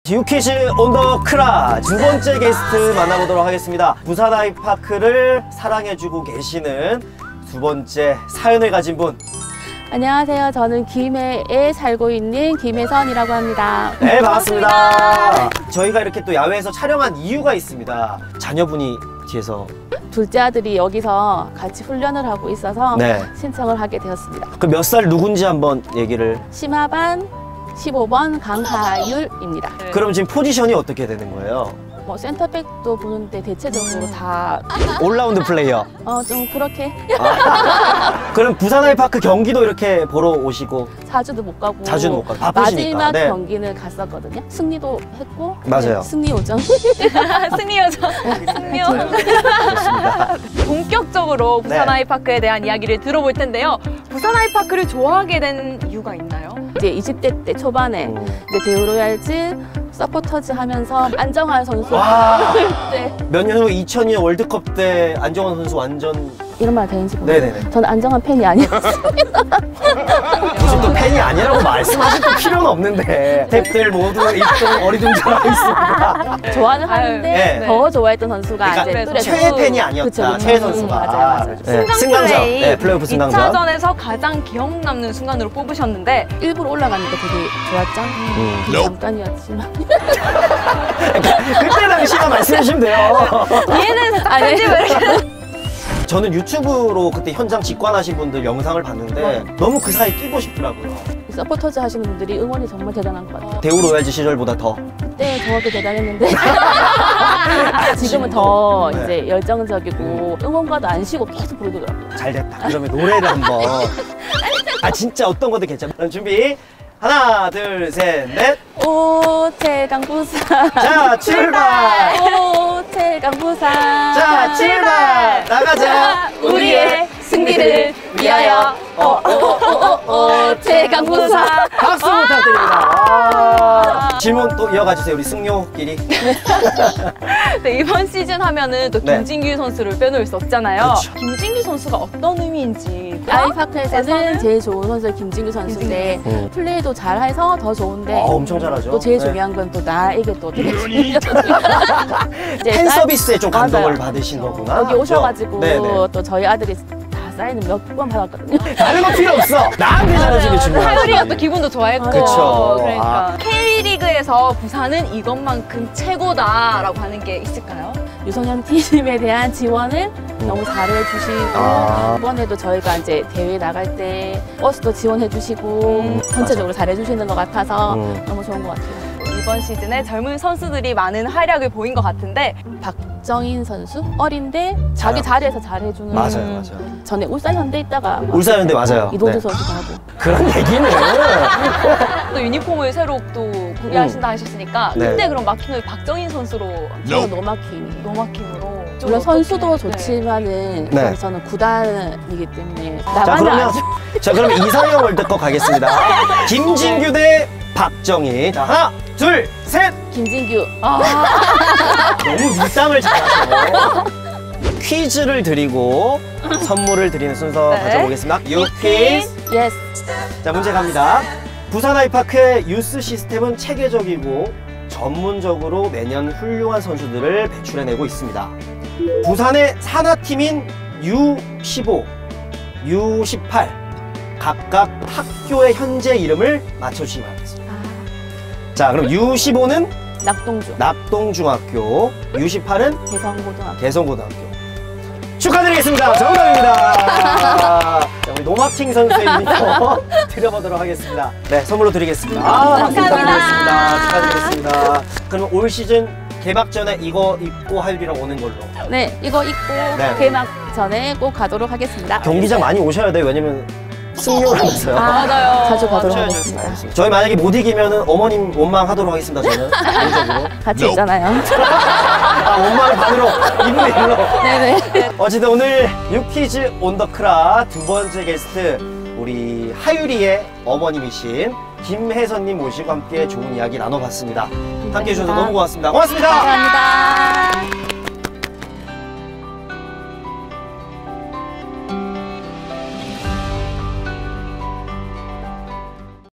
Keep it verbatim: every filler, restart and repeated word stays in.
유퀴즈 온 더 크라 두 번째 게스트 만나보도록 하겠습니다. 부산 아이파크를 사랑해주고 계시는 두 번째 사연을 가진 분. 안녕하세요. 저는 김해에 살고 있는 김혜선이라고 합니다. 네, 반갑습니다. 반갑습니다. 저희가 이렇게 또 야외에서 촬영한 이유가 있습니다. 자녀분이 뒤에서 둘째 아들이 여기서 같이 훈련을 하고 있어서 네. 신청을 하게 되었습니다. 그럼 몇 살 누군지 한번 얘기를. 심하반 십오 번 강하율입니다. 네. 그럼 지금 포지션이 어떻게 되는 거예요? 뭐 센터백도 보는데 대체적으로 다 올라운드 플레이어. 어 좀 그렇게. 아, 그럼 부산 아이파크 경기도 이렇게 보러 오시고? 자주도 못 가고. 자주는 못 가고 바쁘시니까. 마지막 네. 경기는 갔었거든요. 승리도 했고. 맞아요. 네, 승리 요정. 승리 요정. 승리 요정. 본격적으로 부산 네. 아이파크에 대한 이야기를 들어볼 텐데요. 부산 아이파크를 좋아하게 된 이유가 있나요? 이제 이십 대 때 초반에 음. 이제 대우로얄즈 서포터즈 하면서 안정환 선수. 와. 네. 몇 년 후 이천 년 월드컵 때 안정환 선수 완전. 이런 말 되는지 모르겠어요. 네네네. 저는 안정환 팬이 아니었습니다. 무슨 또 팬이 아니라고 말씀하실 또 필요는 없는데 탭들 모두 일 등 어리둥절하고 있습니다. 좋아는 하는데 네. 더 좋아했던 선수가 그러니까 이제 최애 팬이 아니었다. 그쵸, 최애 선수가. 음, 맞아요, 맞아요. 네. 승강전, 네, 플레이오프 승강전. 이 차전에서 가장 기억 남는 순간으로 뽑으셨는데 일부러 올라가니까 되게 좋았죠. 음. 잠깐이었지만. 그때 당시만 말씀해 주시면 돼요. 뒤에는 편집을 이렇게. 저는 유튜브로 그때 현장 직관하신 분들 영상을 봤는데 어. 너무 그 사이에 끼고 싶더라고요. 서포터즈 하시는 분들이 응원이 정말 대단한 것 같아요. 대우로얄즈 시절보다 더? 그때 저도 대단했는데 지금은 더 네. 이제 열정적이고 응원가도 안 쉬고 계속 부르더라고요. 잘 됐다. 그러면 노래를 한번. 아 진짜 어떤 것도 괜찮아. 그럼 준비. 하나, 둘, 셋, 넷. 오, 태강 부산. 자, 출발. 오, 태강 부산. 자, 출발. 나가자. 우리의 승리를 위하여. 오, 오, 오, 오, 오, 태강 부산. 박수 부탁드립니다. 아, 질문 또 이어가 주세요. 우리 승료끼리. 네, 이번 시즌 하면은 또 네. 김진규 선수를 빼놓을 수 없잖아요. 그쵸. 김진규 선수가 어떤 의미인지. 아이파크에서는 제일 좋은 선수가 김진규 선수인데 음. 플레이도 잘해서 더 좋은데 아, 엄청 잘하죠. 또 제일 네. 중요한 건 또 나에게 또 어떻게 팬 서비스에 좀 감동을 맞아요. 받으신 거구나. 여기 오셔가지고 네네. 또 저희 아들이 다 사인을 몇 번 받았거든요. 다른 거 필요 없어. 나한테 잘해주는 게 중요하지. 하율이가 또 기분도 좋아했고. 그쵸. 그러니까 아. K리그에서 부산은 이것만큼 최고다라고 하는 게 있을까요? 유소년 팀에 대한 지원을 음. 너무 잘해주시고 아. 이번에도 저희가 이제 대회 나갈 때 버스도 지원해주시고 음. 전체적으로 잘해주시는 것 같아서 음. 너무 좋은 것 같아요. 이번 시즌에 젊은 선수들이 많은 활약을 보인 것 같은데 박정인 선수? 어린데 자기 자리에서 잘해주는. 맞아요, 맞아요. 전에 울산현대 있다가 울산현대 맞아요. 이동주 네. 선수도 하고. 그런 얘기는 또 유니폼을 새로 또 구매하신다 하셨으니까 네. 그때 그럼 마킹을 박정인 선수로 저는 노마킹. 노마킹으로 물론 선수도 어떻게- 좋지만은 네. 저는 구단이기 때문에 자 나가면 그러면 아주 자 그러면 이상형 월드컵 가겠습니다. 김진규 대 박정희. 자 하나, 둘, 셋. 김진규. 아, 너무 밀당을 잘하셔. 퀴즈를 드리고 선물을 드리는 순서 네. 가져보겠습니다. 유퀴즈. 예스. 자 문제 갑니다. 부산 아이파크의 유스 시스템은 체계적이고 전문적으로 매년 훌륭한 선수들을 배출해내고 있습니다. 부산의 산하팀인 유 십오, 유 십팔 각각 학교의 현재 이름을 맞춰주시기 바라겠습니다. 자 그럼 유 십오는 낙동주. 낙동중학교, 유 십팔은 대성고등학교. 개성고등학교. 축하드리겠습니다. 정답입니다. 자, 우리 노마킹 선수의 유니폼 드려보도록 하겠습니다. 네, 선물로 드리겠습니다. 아, 박수 부탁드리겠습니다. 축하드리겠습니다. 그러면 올 시즌 개막 전에 이거 입고 하율이랑 오는 걸로. 네, 이거 입고 네. 개막 전에 꼭 가도록 하겠습니다. 경기장 많이 오셔야 돼요. 왜냐면 승료라면서요. 아, 맞아요. 자주 가도록 맞아요. 하겠습니다. 저희 만약에 못 이기면은 어머님 원망하도록 하겠습니다. 저는 개인적으로. 같이 있잖아요. 아, 원망을 받으러 이분의 일로. 네네. 어쨌든 오늘 유퀴즈 온 더 크라 두 번째 게스트 우리 하율이의 어머님이신 김혜선님 모시고 함께 좋은 이야기 나눠봤습니다. 함께 해주셔서 너무 고맙습니다. 고맙습니다. 감사합니다.